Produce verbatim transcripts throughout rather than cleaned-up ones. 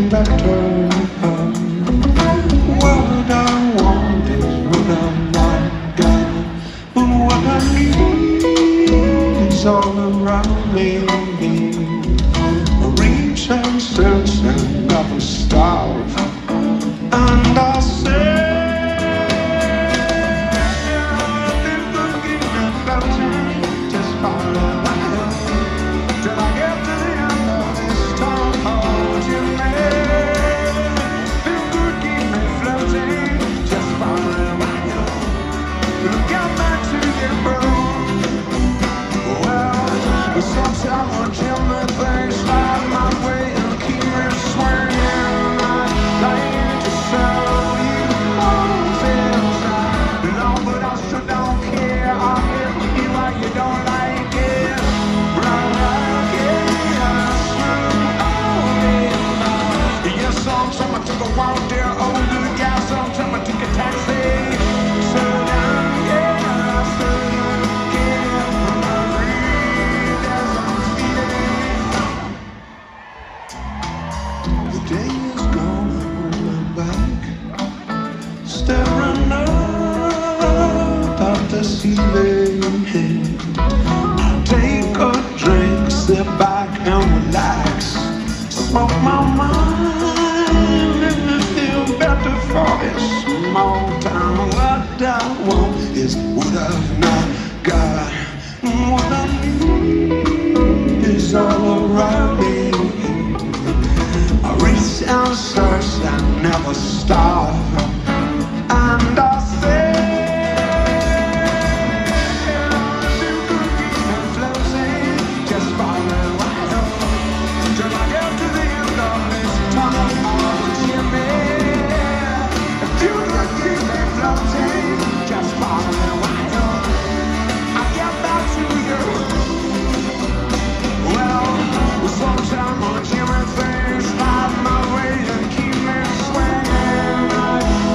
better. What I want is what I'm not got, but what I need is all around me. I reach and search and never stop, and I say just follow my head till I get to the end of this tunnel. You made feel good, keep me floating. Just follow my head till I get back to you, bro. Well, sometimes I tell me things slide my way and keep me swinging. I'd like to show you all things I belong, but I still don't care. I'll get you why you don't like it. Sometimes I took a walk there, old little gal. Sometimes I took a taxi. So down, yeah, so down, yeah. I breathe as I'm feeling. The day is gone, I'm back, staring up at the ceiling. I'll take a drink, sit back and relax, smoke my mind. For this small town, what I want is what I've not got. What I need is all around me. I reach and search and never stop, and I say floating, just follow my head till I get to the end of this tunnel. Just follow my head, I get back to you. Well, sometimes I hear things slide my way and keep me swinging.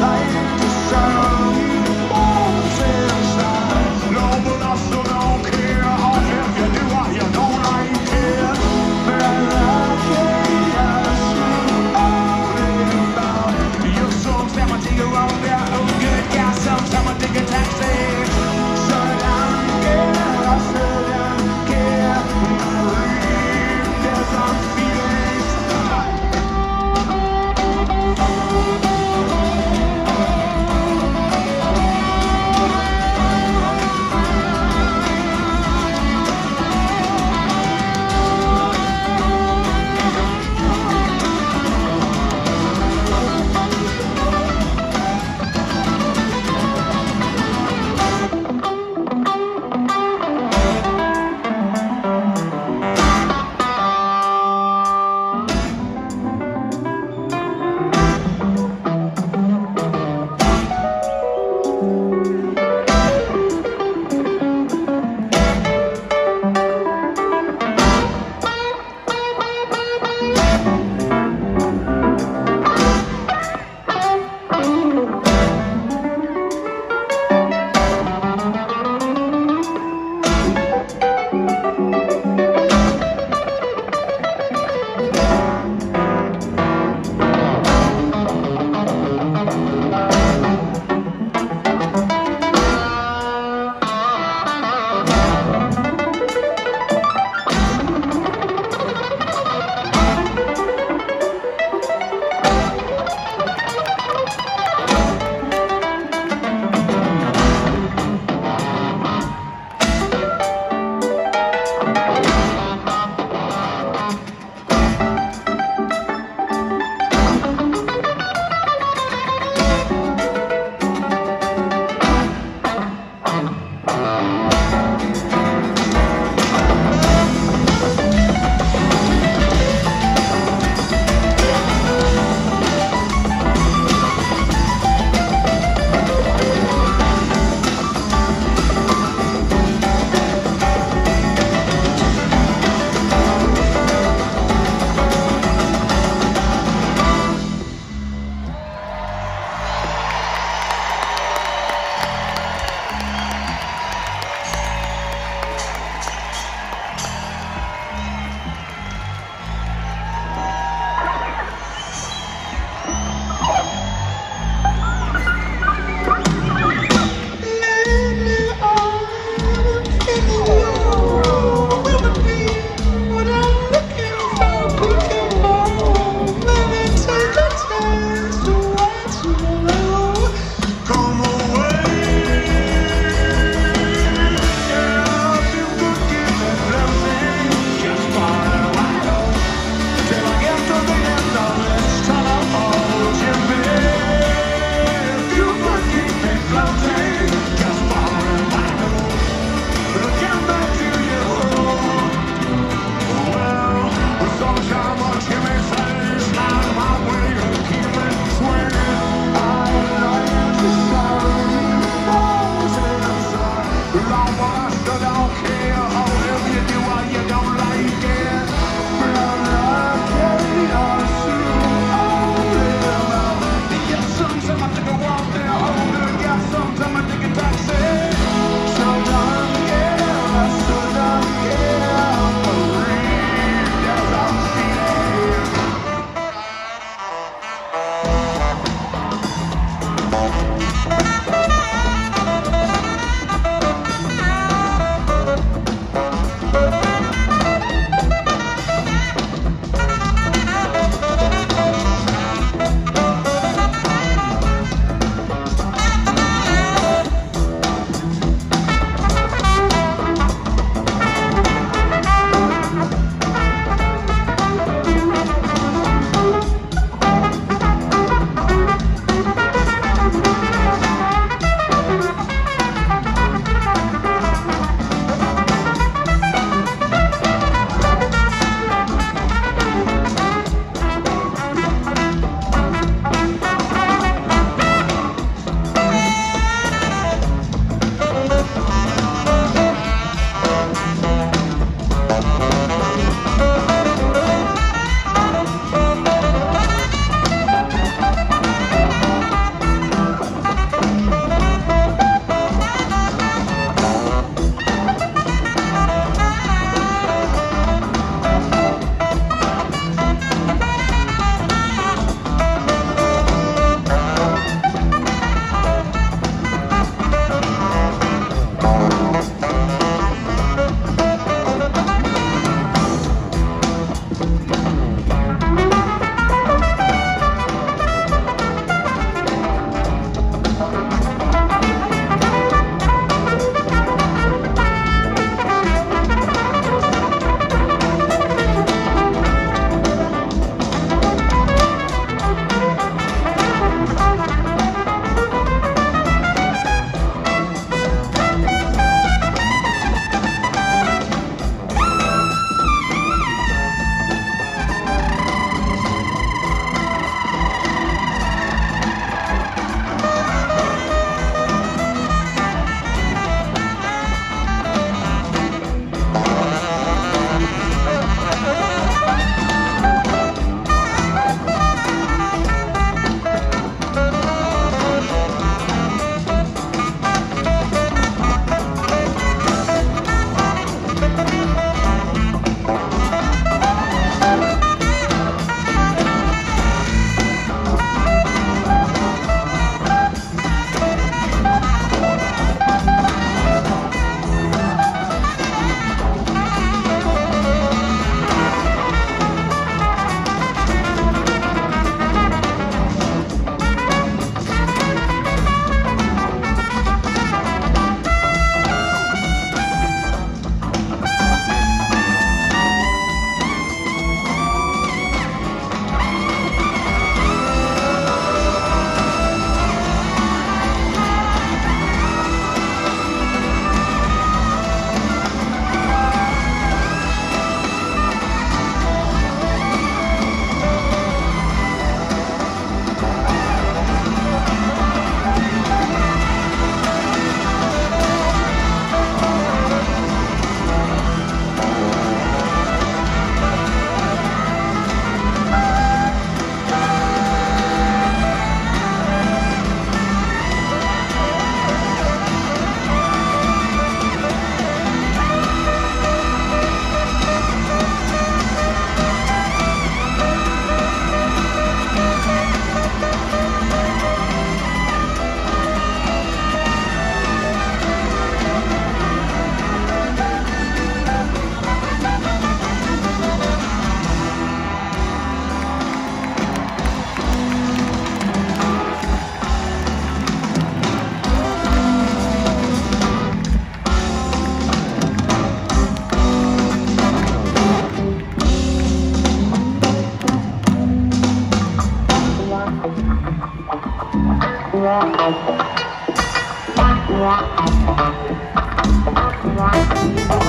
Wow.